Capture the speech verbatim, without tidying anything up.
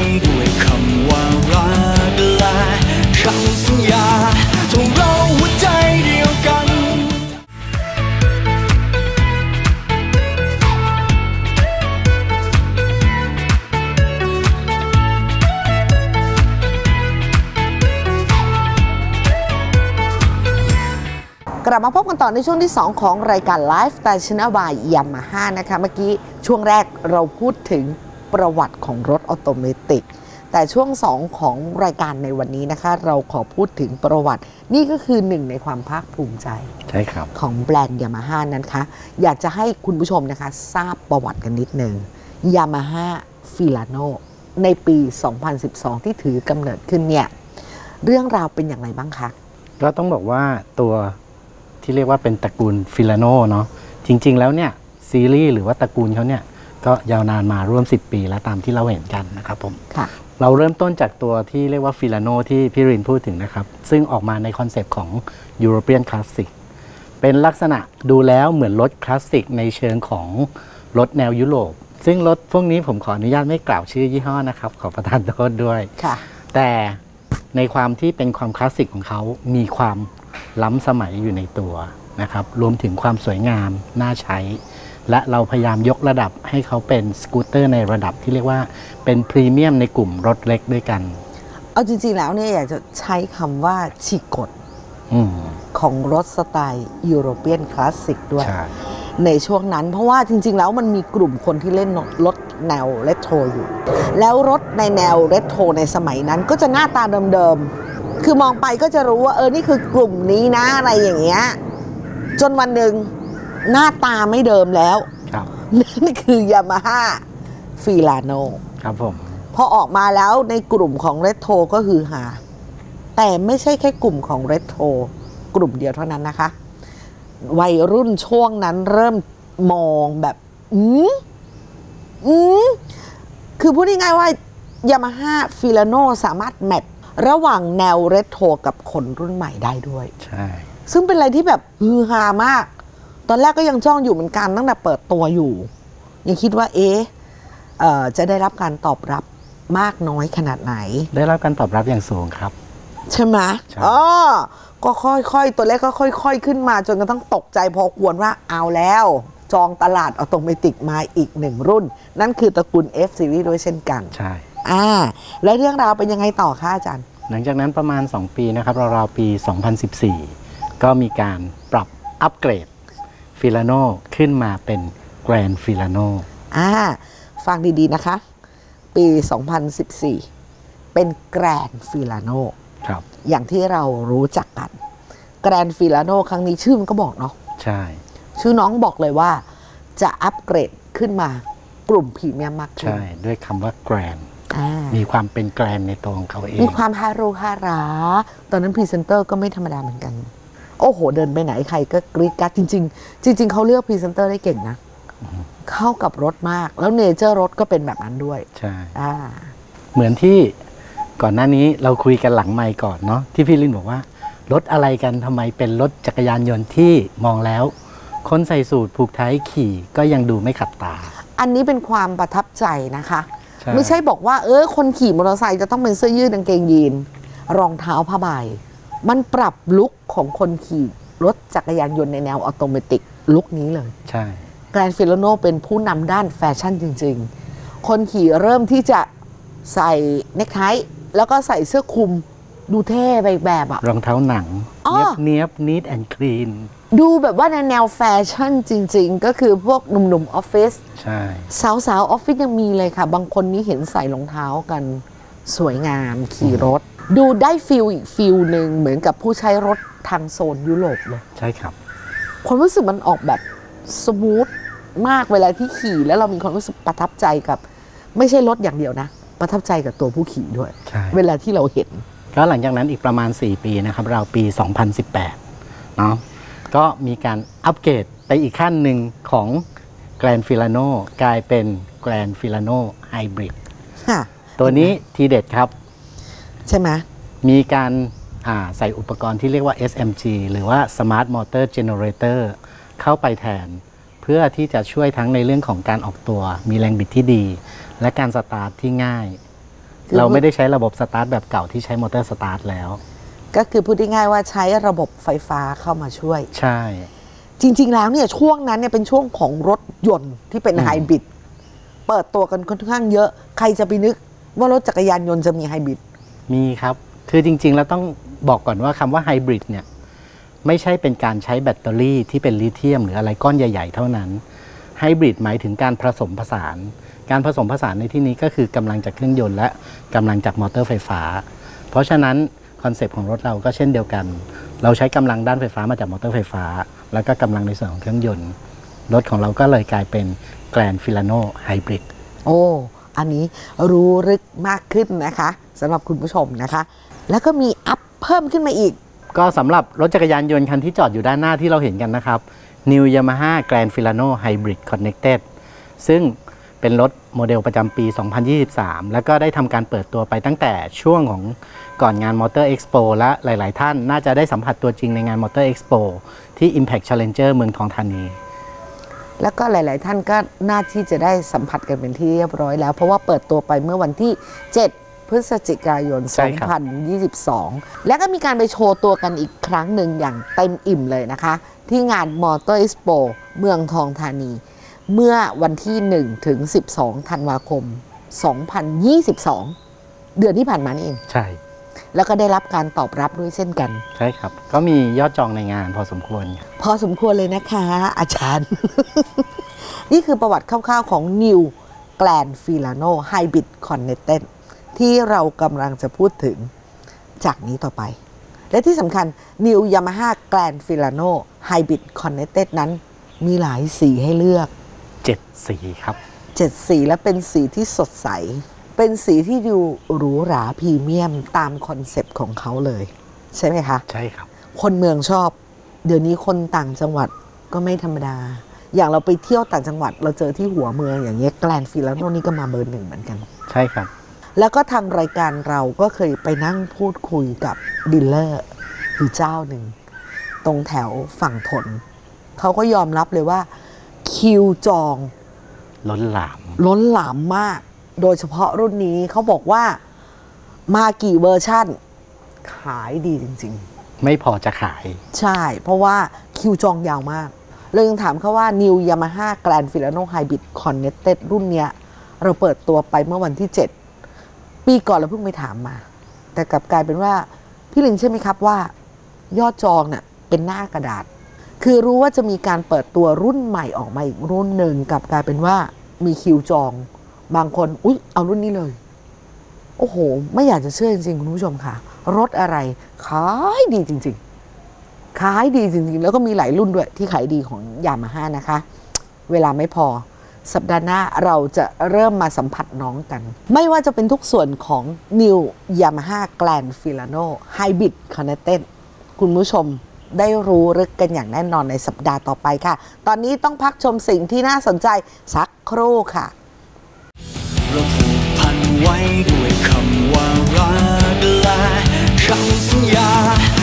ด้วยคำว่ารักและคำสัญญาทงเราหัวใจเดียวกันกลับมาพบกันต่อในช่วงที่สองของรายการไลฟ์สไตล์ชแนลบายยามาฮ่านะคะเมื่อกี้ช่วงแรกเราพูดถึงประวัติของรถออโตเมติกแต่ช่วงสองของรายการในวันนี้นะคะเราขอพูดถึงประวัตินี่ก็คือหนึ่งในความภาคภูมิใจใช่ครับของแบรนด์ยามาฮ่านั้นคะอยากจะให้คุณผู้ชมนะคะทราบประวัติกันนิดนึงยามาฮ่าฟิลาโนในปีสองพันสิบสองที่ถือกำเนิดขึ้นเนี่ยเรื่องราวเป็นอย่างไรบ้างคะก็ต้องบอกว่าตัวที่เรียกว่าเป็นตระกูลฟิลาโนเนาะจริงๆแล้วเนี่ยซีรีส์หรือว่าตระกูลเขาเนี่ยก็ยาวนานมาร่วมสิบปีแล้วตามที่เราเห็นกันนะครับผมเราเริ่มต้นจากตัวที่เรียกว่าฟิลาโนที่พี่รินพูดถึงนะครับซึ่งออกมาในคอนเซปต์ของยูโรเปียนคลาสสิกเป็นลักษณะดูแล้วเหมือนรถคลาสสิกในเชิงของรถแนวยุโรปซึ่งรถพวกนี้ผมขออนุญาตไม่กล่าวชื่อยี่ห้อนะครับขอประทานโทษด้วยแต่ในความที่เป็นความคลาสสิกของเขามีความล้ำสมัยอยู่ในตัวนะครับรวมถึงความสวยงามน่าใช้และเราพยายามยกระดับให้เขาเป็นสกูตเตอร์ในระดับที่เรียกว่าเป็นพรีเมียมในกลุ่มรถเล็กด้วยกันเอาจริงๆแล้วเนี่ยอยากจะใช้คำว่าฉีกกฎของรถสไตล์ยูโรเปียนคลาสสิกด้วยในช่วงนั้นเพราะว่าจริงๆแล้วมันมีกลุ่มคนที่เล่นรถแนวเรโทรอยู่แล้วรถในแนวเรโทรในสมัยนั้นก็จะหน้าตาเดิมๆคือมองไปก็จะรู้ว่าเออนี่คือกลุ่มนี้นะอะไรอย่างเงี้ยจนวันหนึ่งหน้าตาไม่เดิมแล้วนั่นคือยามาฮ่าฟิลาโนครับผมพอออกมาแล้วในกลุ่มของเรโทรก็คือหาแต่ไม่ใช่แค่กลุ่มของเรโทรกลุ่มเดียวเท่านั้นนะคะวัยรุ่นช่วงนั้นเริ่มมองแบบอืมอืมคือพูดง่ายๆว่ายามาฮ่าฟิลาโนสามารถแมทระหว่างแนวเรโทรกับคนรุ่นใหม่ได้ด้วยใช่ซึ่งเป็นอะไรที่แบบฮือฮามากตอนแรกก็ยังจ้องอยู่เหมือนกันตั้งแต่เปิดตัวอยู่ยังคิดว่าเอ๊ะเอ่อจะได้รับการตอบรับมากน้อยขนาดไหนได้รับการตอบรับอย่างสูงครับใช่ไหมอ๋อก็ค่อยๆตัวเลขก็ค่อยๆขึ้นมาจนกระทั่งตกใจพอควรว่าเอาแล้วจองตลาดออโตเมติกมาอีกหนึ่งรุ่นนั่นคือตระกูล F Series ด้วยเช่นกันใช่อ่าและเรื่องราวเป็นยังไงต่อคะอาจารย์หลังจากนั้นประมาณสองปีนะครับราวๆปีสองพันสิบสี่ก็มีการปรับอัปเกรดฟิลาโนขึ้นมาเป็นแกรนด์ฟิลาโนอ่าฟังดีๆนะคะปีสองพันสิบสี่เป็นแกรนด์ฟิลาโนครับอย่างที่เรารู้จักกันแกรนด์ฟิลาโนครั้งนี้ชื่อมันก็บอกเนาะใช่ชื่อน้องบอกเลยว่าจะอัปเกรดขึ้นมากลุ่มพรีเมียมมากขึ้นใช่ด้วยคำว่าแกรนด์มีความเป็นแกรนในตัวของเขาเองมีความฮารุฮาราตอนนั้นพรีเซนเตอร์ก็ไม่ธรรมดาเหมือนกันโอ้โหเดินไปไหนใครก็กรี๊ดกราดจริงๆจริงๆเขาเลือกพรีเซนเตอร์ได้เก่งนะเข้ากับรถมากแล้วเนเจอร์รถก็เป็นแบบนั้นด้วยใช่เหมือนที่ก่อนหน้านี้เราคุยกันหลังไมค์ก่อนเนาะที่พี่ลินบอกว่ารถอะไรกันทำไมเป็นรถจักรยานยนต์ที่มองแล้วคนใส่สูทผูกไทขี่ก็ยังดูไม่ขัดตาอันนี้เป็นความประทับใจนะคะไม่ใช่บอกว่าเออคนขี่มอเตอร์ไซค์จะต้องเป็นเสื้อยืดกางเกงยีนรองเท้าผ้าใบมันปรับลุคของคนขี่รถจักรยานยนต์ในแนวออโตเมติกลุคนี้เลยใช่แกรนด์ฟิลาโนเป็นผู้นำด้านแฟชั่นจริงๆคนขี่เริ่มที่จะใส่เนคไทแล้วก็ใส่เสื้อคลุมดูเท่ไปแบบอะรองเท้าหนังเนียบๆ neat and clean ดูแบบว่าในแนวแฟชั่นจริงๆก็คือพวกหนุ่มๆออฟฟิศใช่สาวๆออฟฟิศยังมีเลยค่ะบางคนนี้เห็นใส่รองเท้ากันสวยงามขี่รถดูได้ฟิลอีกฟิลหนึ่งเหมือนกับผู้ใช้รถทางโซนยุโรปเลยใช่ครับความรู้สึกมันออกแบบสมูทมากเวลาที่ขี่แล้วเรามีความรู้สึกประทับใจกับไม่ใช่รถอย่างเดียวนะประทับใจกับตัวผู้ขี่ด้วยเวลาที่เราเห็นก็หลังจากนั้นอีกประมาณสี่ปีนะครับเราปีสองพันสิบแปดเนาะก็มีการอัปเกรดไปอีกขั้นหนึ่งของแกรนด์ฟิลาโนกลายเป็นแกรนด์ฟิลาโนไฮบริดตัวนี้ทีเด็ดครับใช่ไหมมีการใส่อุปกรณ์ที่เรียกว่า เอส เอ็ม จี หรือว่า Smart Motor Generator เข้าไปแทนเพื่อที่จะช่วยทั้งในเรื่องของการออกตัวมีแรงบิดที่ดีและการสตาร์ทที่ง่ายเราไม่ได้ใช้ระบบสตาร์ทแบบเก่าที่ใช้มอเตอร์สตาร์ทแล้วก็คือพูดง่ายๆว่าใช้ระบบไฟฟ้าเข้ามาช่วยใช่จริงๆแล้วเนี่ยช่วงนั้นเนี่ยเป็นช่วงของรถยนต์ที่เป็นไฮบริดเปิดตัวกันค่อนข้างเยอะใครจะไปนึกว่ารถจักรยานยนต์จะมีไฮบริดมีครับคือจริงๆแล้วต้องบอกก่อนว่าคำว่าไฮบริดเนี่ยไม่ใช่เป็นการใช้แบตเตอรี่ที่เป็นลิเธียมหรืออะไรก้อนใหญ่ๆเท่านั้นไฮบริดหมายถึงการผสมผสานการผสมผสานในที่นี้ก็คือกำลังจากเครื่องยนต์และกำลังจากมอเตอร์ไฟฟ้าเพราะฉะนั้นคอนเซปต์ของรถเราก็เช่นเดียวกันเราใช้กำลังด้านไฟฟ้ามาจากมอเตอร์ไฟฟ้าแล้วก็กำลังในส่วนของเครื่องยนต์รถของเราก็เลยกลายเป็น Grand Filano Hybrid โอ้อันนี้รู้ลึกมากขึ้นนะคะสำหรับคุณผู้ชมนะคะแล้วก็มีอัพเพิ่มขึ้นมาอีกก็สำหรับรถจักรยานยนต์คันที่จอดอยู่ด้านหน้าที่เราเห็นกันนะครับ New Yamaha Grand Filano Hybrid Connected ซึ่งเป็นรถโมเดลประจำปี สองพันยี่สิบสาม แล้วก็ได้ทำการเปิดตัวไปตั้งแต่ช่วงของก่อนงาน Motor Expo และหลายๆท่านน่าจะได้สัมผัสตัวจริงในงาน Motor Expo ที่ Impact Challenger เมืองทองธานีแล้วก็หลายๆท่านก็น่าที่จะได้สัมผัสกันเป็นที่เรียบร้อยแล้วเพราะว่าเปิดตัวไปเมื่อวันที่เจ็ดพฤศจิกายน สองพันยี่สิบสอง แล้วก็มีการไปโชว์ตัวกันอีกครั้งหนึ่งอย่างเต็มอิ่มเลยนะคะที่งาน Motor Expo เมืองทองธานีเมื่อวันที่หนึ่งถึงสิบสองธันวาคม สองพันยี่สิบสอง เดือนที่ผ่านมานี่เองใช่แล้วก็ได้รับการตอบรับด้วยเช่นกันใช่ครับก็มียอดจองในงานพอสมควรพอสมควรเลยนะคะอาจารย์ นี่คือประวัติคร่าวๆของ New Grand Filano Hybrid Connected ที่เรากำลังจะพูดถึงจากนี้ต่อไปและที่สำคัญ New Yamaha Grand Filano Hybrid Connected นั้นมีหลายสีให้เลือกเจ็ดสีครับเจ็ดสีและเป็นสีที่สดใสเป็นสีที่ดูหรูหราพรีเมียมตามคอนเซปต์ของเขาเลยใช่ไหมคะใช่ครับคนเมืองชอบเดี๋ยวนี้คนต่างจังหวัดก็ไม่ธรรมดาอย่างเราไปเที่ยวต่างจังหวัดเราเจอที่หัวเมืองอย่างเงี้ยแกรนด์ฟิลาโนนี่ก็มาเบอร์หนึ่งเหมือนกันใช่ครับแล้วก็ทางรายการเราก็เคยไปนั่งพูดคุยกับดีลเลอร์อยู่เจ้าหนึ่งตรงแถวฝั่งทนเขาก็ยอมรับเลยว่าคิวจองล้นหลามล้นหลามมากโดยเฉพาะรุ่นนี้เขาบอกว่ามากี่เวอร์ชั่นขายดีจริงๆไม่พอจะขายใช่เพราะว่าคิวจองยาวมากเลยยังถามเขาว่า New Yamaha Grand Filano Hybrid Connected รุ่นเนี้ยเราเปิดตัวไปเมื่อวันที่เจ็ดปีก่อนเราเพิ่งไปถามมาแต่กลับกลายเป็นว่าพี่ลิงใช่ไหมครับว่ายอดจองเนี่ยเป็นหน้ากระดาษคือรู้ว่าจะมีการเปิดตัวรุ่นใหม่ออกมาอีกรุ่นหนึ่งกลับกลายเป็นว่ามีคิวจองบางคนอุ๊ยเอารุ่นนี้เลยโอ้โหไม่อยากจะเชื่อจริงๆคุณผู้ชมค่ะรถอะไรขายดีจริงๆขายดีจริงๆแล้วก็มีหลายรุ่นด้วยที่ขายดีของยามาฮ่านะคะเวลาไม่พอสัปดาห์หน้าเราจะเริ่มมาสัมผัสน้องกันไม่ว่าจะเป็นทุกส่วนของ New Yamaha Grand Filano Hybrid Connected คุณผู้ชมได้รู้ลึกกันอย่างแน่นอนในสัปดาห์ต่อไปค่ะตอนนี้ต้องพักชมสิ่งที่น่าสนใจสักครู่ค่ะเราผูกพันไว้ด้วยคำว่ารักและคำสัญญา